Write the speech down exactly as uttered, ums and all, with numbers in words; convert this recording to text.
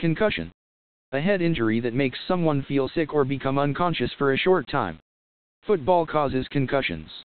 Concussion. A head injury that makes someone feel sick or become unconscious for a short time. Football causes concussions.